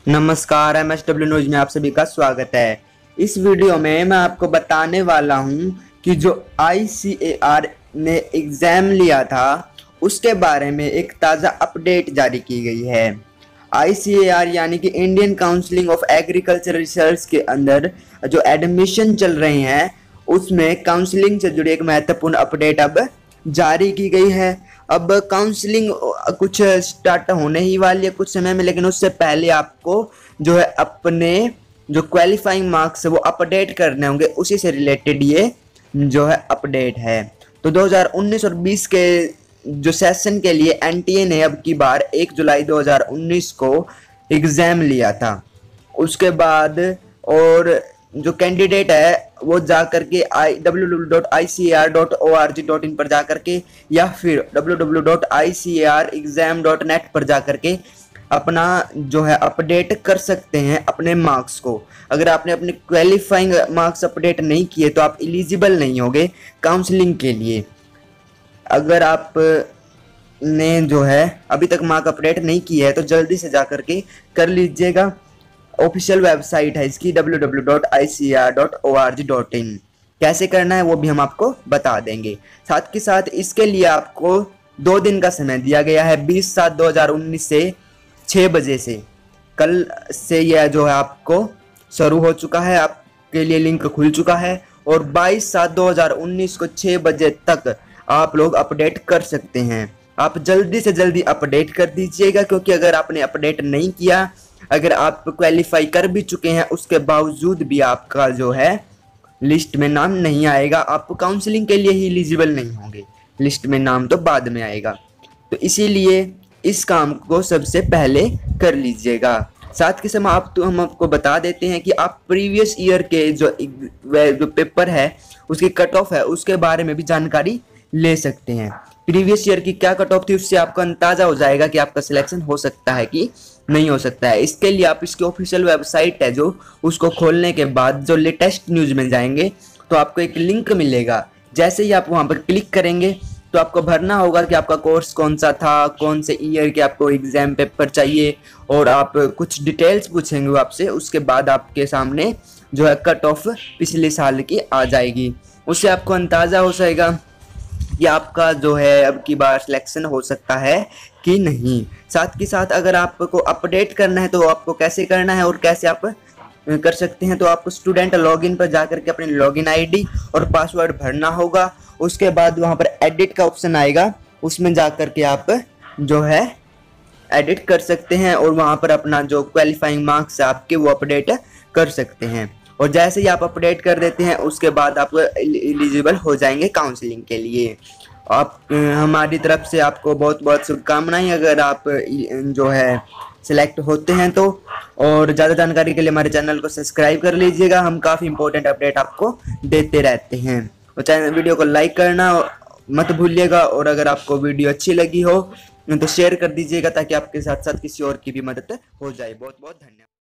नमस्कार, MSW news में आप सभी का स्वागत है। इस वीडियो में मैं आपको बताने वाला हूं कि जो ICAR ने एग्जाम लिया था उसके बारे में एक ताज़ा अपडेट जारी की गई है। ICAR यानी कि Indian counselling of agriculture research के अंदर जो एडमिशन चल रहे हैं उसमें काउंसलिंग से जुड़ी एक महत्वपूर्ण अपडेट अब जारी की गई है। अब काउंसलिंग कुछ स्टार्ट होने ही वाली है कुछ समय में, लेकिन उससे पहले आपको जो है अपने जो क्वालिफाइंग मार्क्स है वो अपडेट करने होंगे। उसी से रिलेटेड ये जो है अपडेट है। तो 2019 और 20 के जो सेशन के लिए NTA ने अब की बार 1 जुलाई 2019 को एग्ज़ाम लिया था। उसके बाद और जो कैंडिडेट है वो जा करके www.icar.org.in पर जा करके या फिर www.icarexam.net पर जा करके अपना जो है अपडेट कर सकते हैं अपने मार्क्स को। अगर आपने अपने क्वालिफाइंग मार्क्स अपडेट नहीं किए तो आप एलिजिबल नहीं होंगे काउंसलिंग के लिए। अगर आप ने जो है अभी तक मार्क अपडेट नहीं किया है तो जल्दी से जा करके कर लीजिएगा। ऑफिशियल वेबसाइट है इसकी www.icar.org.in। कैसे करना है वो भी हम आपको बता देंगे। साथ के साथ इसके लिए आपको 2 दिन का समय दिया गया है। 20/7/2019 से 6 बजे से कल से यह जो है आपको शुरू हो चुका है, आपके लिए लिंक खुल चुका है और 22/7/2019 को 6 बजे तक आप लोग अपडेट कर सकते हैं। आप जल्दी से जल्दी अपडेट कर दीजिएगा, क्योंकि अगर आपने अपडेट नहीं किया, अगर आप क्वालिफाई कर भी चुके हैं उसके बावजूद भी आपका जो है लिस्ट में नाम नहीं आएगा, आप काउंसलिंग के लिए ही एलिजिबल नहीं होंगे। लिस्ट में नाम तो बाद में आएगा, तो इसीलिए इस काम को सबसे पहले कर लीजिएगा। साथ के समय हम आपको बता देते हैं कि आप प्रीवियस ईयर के जो पेपर है उसकी कट ऑफ है उसके बारे में भी जानकारी ले सकते हैं। प्रीवियस ईयर की क्या कट ऑफ थी उससे आपको अंदाजा हो जाएगा कि आपका सिलेक्शन हो सकता है कि नहीं हो सकता है। इसके लिए आप इसकी ऑफिशियल वेबसाइट है जो उसको खोलने के बाद जो लेटेस्ट न्यूज़ में जाएंगे तो आपको एक लिंक मिलेगा। जैसे ही आप वहां पर क्लिक करेंगे तो आपको भरना होगा कि आपका कोर्स कौन सा था, कौन से ईयर के आपको एग्जाम पेपर चाहिए और आप कुछ डिटेल्स पूछेंगे वो आपसे। उसके बाद आपके सामने जो है कट ऑफ पिछले साल की आ जाएगी। उससे आपको अंदाज़ा हो जाएगा कि आपका जो है अब की बार सिलेक्शन हो सकता है कि नहीं। साथ के साथ अगर आपको अपडेट करना है तो आपको कैसे करना है और कैसे आप कर सकते हैं, तो आपको स्टूडेंट लॉगिन पर जाकर के अपनी लॉगिन आईडी और पासवर्ड भरना होगा। उसके बाद वहां पर एडिट का ऑप्शन आएगा, उसमें जाकर के आप जो है एडिट कर सकते हैं और वहां पर अपना जो क्वालिफाइंग मार्क्स है आपके वो अपडेट कर सकते हैं। और जैसे ही आप अपडेट कर देते हैं उसके बाद आप एलिजिबल हो जाएंगे काउंसलिंग के लिए। आप हमारी तरफ से आपको बहुत बहुत शुभकामनाएं अगर आप जो है सिलेक्ट होते हैं तो। और ज़्यादा जानकारी के लिए हमारे चैनल को सब्सक्राइब कर लीजिएगा, हम काफ़ी इंपॉर्टेंट अपडेट आपको देते रहते हैं। तो चैनल वीडियो को लाइक करना मत भूलिएगा और अगर आपको वीडियो अच्छी लगी हो तो शेयर कर दीजिएगा ताकि आपके साथ साथ किसी और की भी मदद हो जाए। बहुत बहुत धन्यवाद।